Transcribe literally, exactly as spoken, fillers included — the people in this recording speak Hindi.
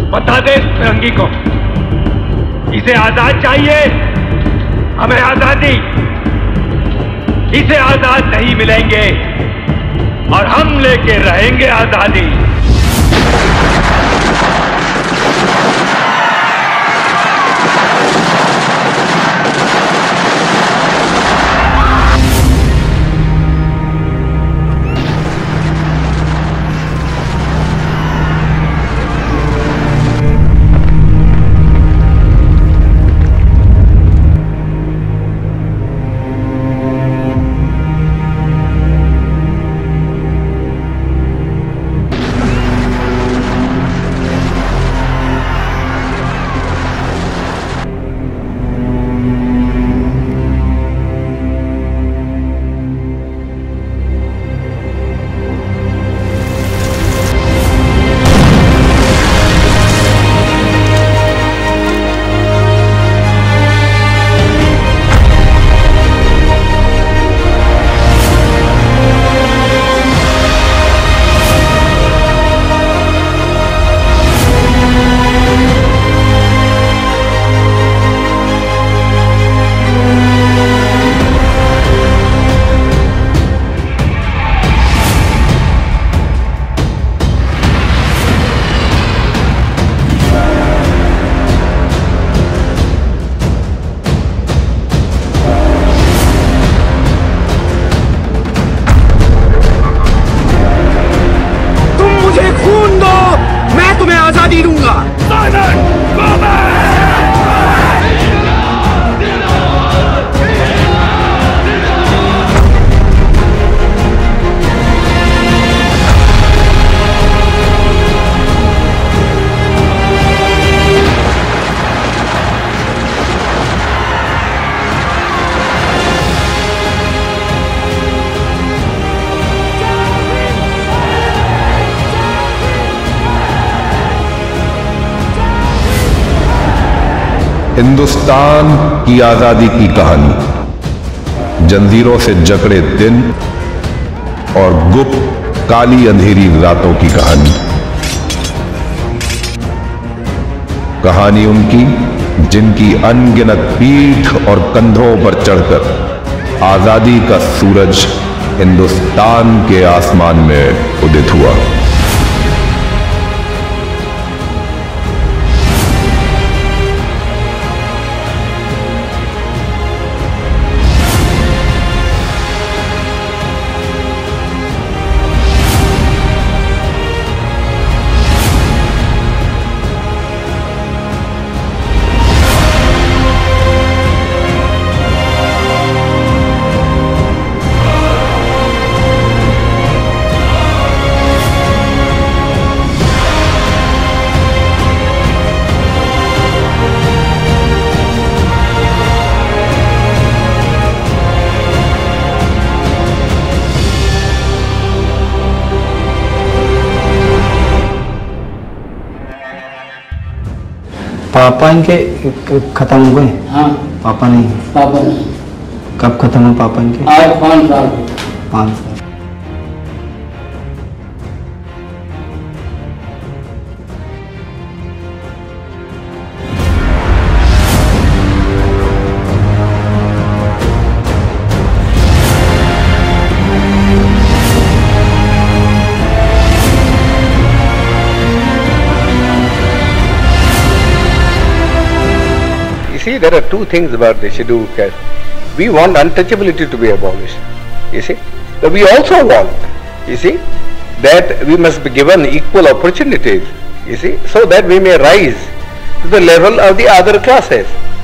बता दे फिरंगी को, इसे आजाद चाहिए, हमें आजादी। इसे आजाद नहीं मिलेंगे और हम लेके रहेंगे आजादी। आजादी दूंगा। हिंदुस्तान की आजादी की कहानी, जंजीरों से जकड़े दिन और गुप्त काली अंधेरी रातों की कहानी। कहानी उनकी जिनकी अनगिनत पीठ और कंधों पर चढ़कर आजादी का सूरज हिंदुस्तान के आसमान में उदित हुआ। पापा इनके खत्म हो गए? हाँ। पापा नहीं? पापा नहीं। कब खत्म हुए पापा इनके? आज पाँच साल। पाँच साल। See, there are two things about the scheduled caste. We want untouchability to be abolished, you see. But we also want, you see, that we must be given equal opportunities, you see, so that we may rise to the level of the other classes.